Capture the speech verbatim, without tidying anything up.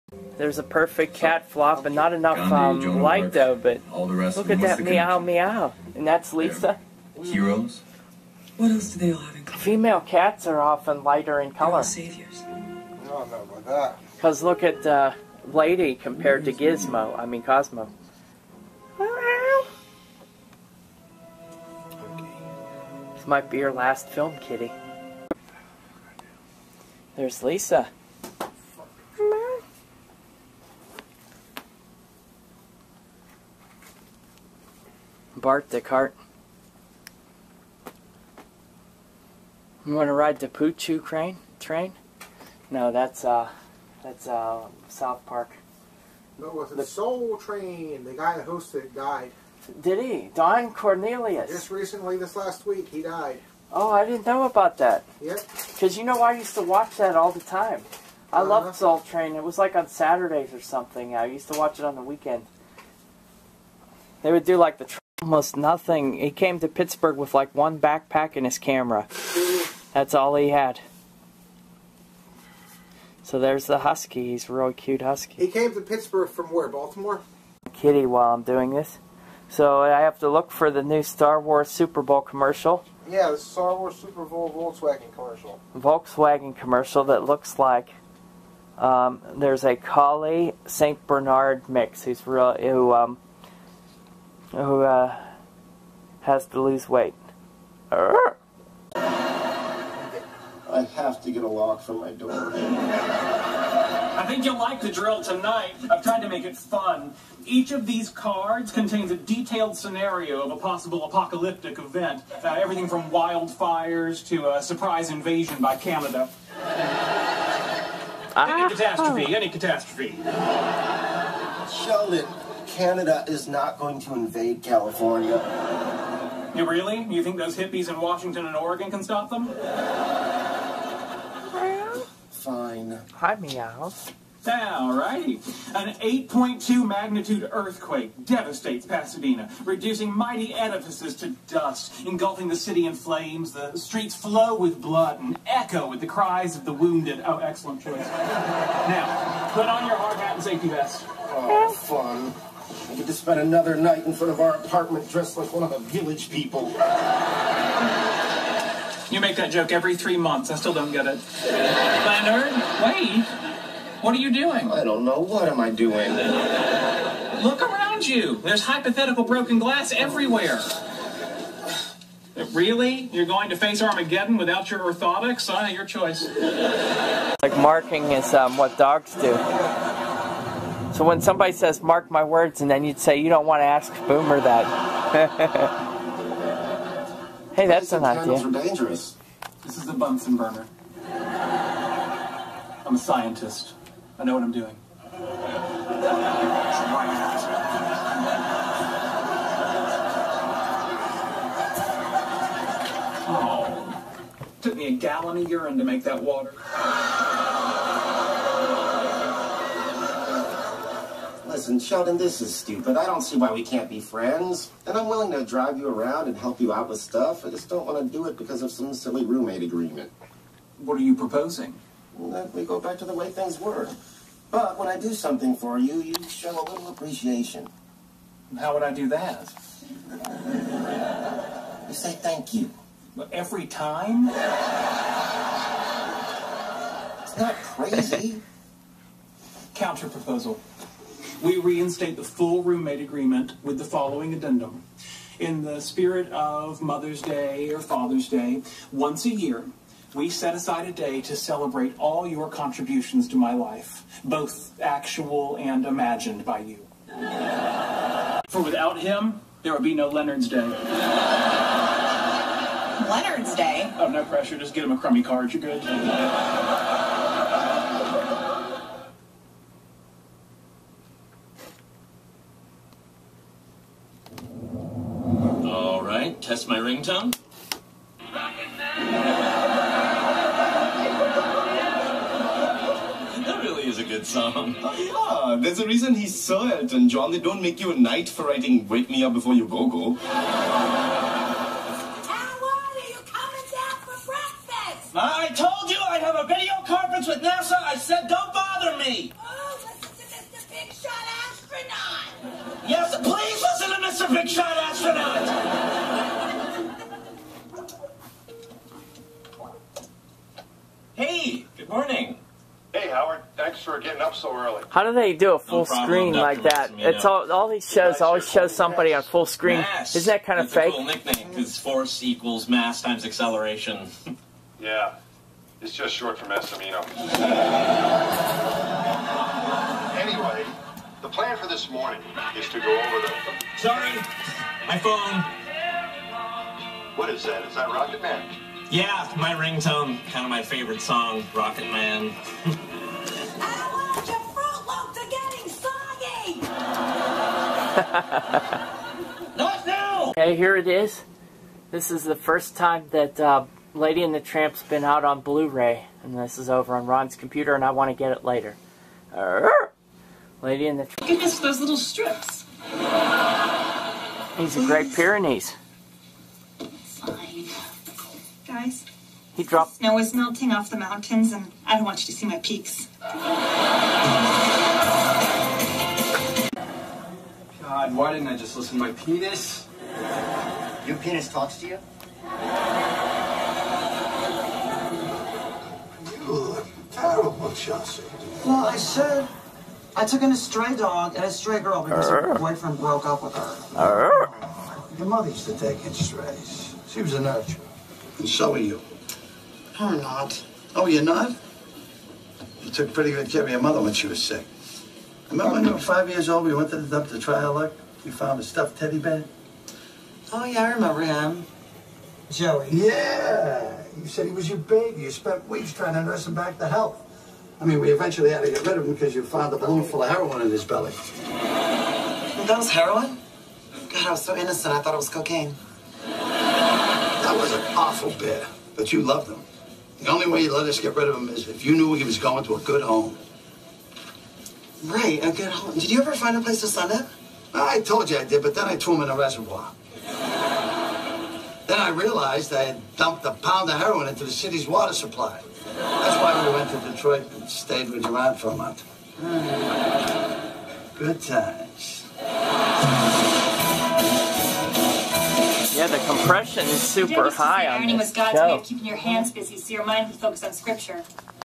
There's a perfect cat flop and not enough um, light though, but look at that meow meow. And that's Lisa. Heroes. What else do they all have in common? Female cats are often lighter in color. Saviors. I don't know about that. Because look at uh, Lady compared to Gizmo, I mean Cosmo. This might be your last film, kitty. There's Lisa. Bart the cart. You want to ride the Pooh-Choo train? Train? No, that's uh, that's uh, South Park. No, it's the Soul Train. The guy that hosted it died. Did he? Don Cornelius. Just recently, this last week, he died. Oh, I didn't know about that. Yep. Because you know, I used to watch that all the time. I uh, loved Soul Train. It was like on Saturdays or something. I used to watch it on the weekend. They would do like the tr almost nothing. He came to Pittsburgh with like one backpack and his camera. That's all he had. So there's the Husky. He's a really cute Husky. He came to Pittsburgh from where? Baltimore? Kitty while I'm doing this. So I have to look for the new Star Wars Super Bowl commercial. Yeah, the Star Wars Super Bowl Volkswagen commercial. Volkswagen commercial that looks like um, there's a Collie Saint Bernard mix who's real who um, who uh, has to lose weight. Arr! I have to get a lock for my door. I think you'll like the drill tonight. I've tried to make it fun. Each of these cards contains a detailed scenario of a possible apocalyptic event. Uh, everything from wildfires to a surprise invasion by Canada. Any catastrophe, any catastrophe. Sheldon, Canada is not going to invade California. You really? You think those hippies in Washington and Oregon can stop them? Fine. Hi, meows. Alrighty. An eight point two magnitude earthquake devastates Pasadena, reducing mighty edifices to dust, engulfing the city in flames. The streets flow with blood and echo with the cries of the wounded. Oh, excellent choice. Now, put on your hard hat and safety vest. Oh, fun. I get to spend another night in front of our apartment dressed like one of the village people. You make that joke every three months. I still don't get it. Leonard, wait. What are you doing? I don't know. What am I doing? Look around you. There's hypothetical broken glass everywhere. Really? You're going to face Armageddon without your orthotics? Uh, your choice. Like marking is um, what dogs do. So when somebody says, mark my words, and then you'd say, you don't want to ask Boomer that. Hey, that's an idea. Candles are dangerous. This is a Bunsen burner. I'm a scientist. I know what I'm doing. Oh. Took me a gallon of urine to make that water. Listen, Sheldon, this is stupid. I don't see why we can't be friends. And I'm willing to drive you around and help you out with stuff. I just don't want to do it because of some silly roommate agreement. What are you proposing? That we go back to the way things were. But when I do something for you, you show a little appreciation. How would I do that? You say thank you. Every time? It's not crazy. Counter proposal. We reinstate the full roommate agreement with the following addendum. In the spirit of Mother's Day or Father's Day, once a year, we set aside a day to celebrate all your contributions to my life, both actual and imagined by you. For without him, there would be no Leonard's Day. Leonard's Day? Oh, no pressure. Just get him a crummy card. You're good. All right, test my ringtone. That really is a good song. Oh, yeah, there's a reason he's so Elton John. They don't make you a knight for writing Wake Me Up Before You Go Go. I told you I'd have a video conference with NASA. I said don't bother me. Oh, that's Big shot astronaut! Hey, good morning. Hey, Howard. Thanks for getting up so early. How do they do a full No problem, screen Doctor like that? Massimino. It's all all these shows always show somebody on full screen. Mass. Isn't that kind of That's a fake? cool nickname, because force equals mass times acceleration. Yeah. It's just short for Massimino. Anyway, the plan for this morning is to go over the... Sorry, my phone. What is that? Is that Rocket Man? Yeah, my ringtone. Kind of my favorite song, Rocket Man. I want your Fruit Loops are getting soggy! Not now! Okay, here it is. This is the first time that uh, Lady and the Tramp's been out on Blu-ray, and this is over on Ron's computer, and I want to get it later. Arr! Lady and the Tramp. Goodness, those little strips. He's a Great Pyrenees. Fine. Guys, He dropped. snow is melting off the mountains, and I don't want you to see my peaks. God, why didn't I just listen to my penis? Your penis talks to you? You look terrible, Chelsea. Well, I said I took in a stray dog and a stray girl because her boyfriend broke up with her. Arr! Your mother used to take in strays. She was a nurturer. And so are you. I'm not. Oh, you're not? You took pretty good care of your mother when she was sick. Remember when you were five years old, we went to the dump to try our luck? We found a stuffed teddy bear. Oh, yeah, I remember him. Joey. Yeah. You said he was your baby. You spent weeks trying to nurse him back to health. I mean, we eventually had to get rid of him because you found a balloon full of heroin in his belly. That was heroin? God, I was so innocent. I thought it was cocaine. That was an awful bear, but you loved him. The only way you let us get rid of him is if you knew he was going to a good home. Right, a good home. Did you ever find a place to send it? I told you I did, but then I threw him in a reservoir. Then I realized I had dumped a pound of heroin into the city's water supply. That's why we went to Detroit and stayed with your aunt for a month. Good times. Yeah, the compression is super high on Ironing was this God's way show. of keeping your hands busy so your mind can focus on scripture.